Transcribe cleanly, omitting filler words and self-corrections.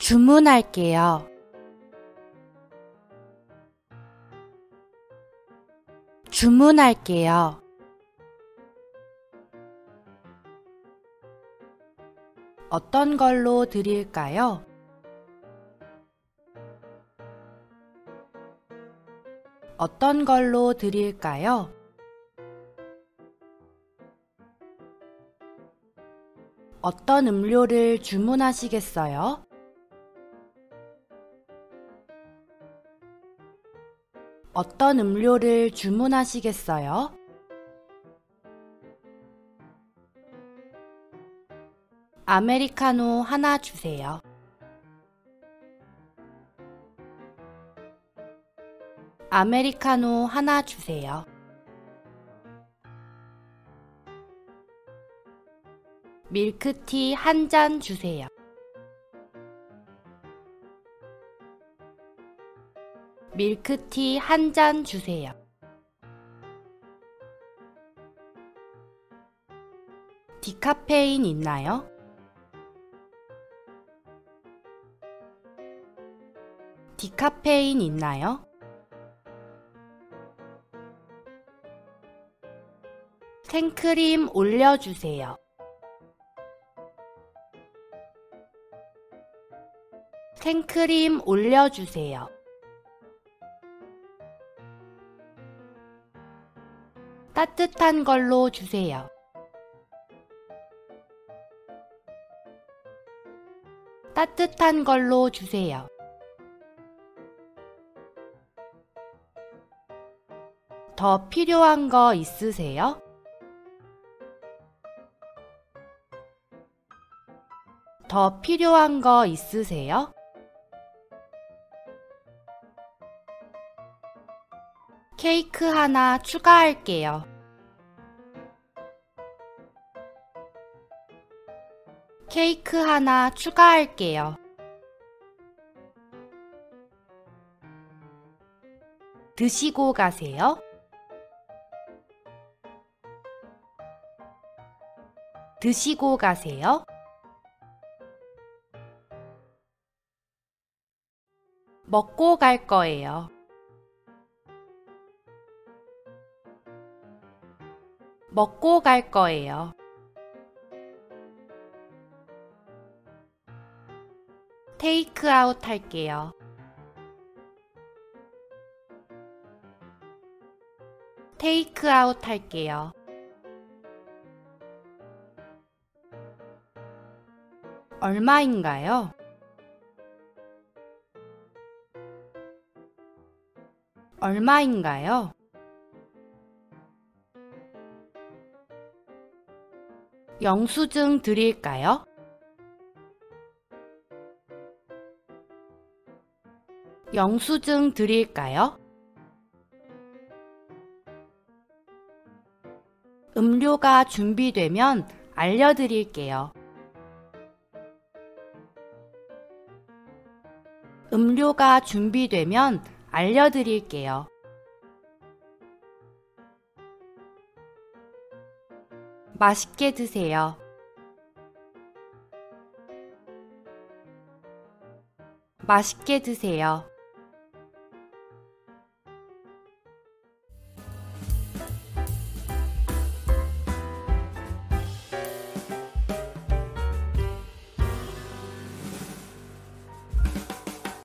주문할게요. 주문할게요. 어떤 걸로 드릴까요? 어떤 걸로 드릴까요? 어떤 음료를 주문하시겠어요? 어떤 음료를 주문하시겠어요? 아메리카노 하나 주세요. 아메리카노 하나 주세요. 밀크티 한 잔 주세요. 밀크티 한 잔 주세요. 디카페인 있나요? 디카페인 있나요? 생크림 올려주세요. 생크림 올려주세요. 따뜻한 걸로 주세요. 따뜻한 걸로 주세요. 더 필요한 거 있으세요? 더 필요한 거 있으세요? 케이크 하나 추가할게요. 케이크 하나 추가할게요. 드시고 가세요. 드시고 가세요. 먹고 갈 거예요. 먹고 갈 거예요. 테이크아웃 할게요. 테이크아웃 할게요. 얼마인가요? 얼마인가요? 영수증 드릴까요? 영수증 드릴까요? 음료가 준비되면 알려드릴게요. 음료가 준비되면 알려드릴게요. 맛있게 드세요. 맛있게 드세요.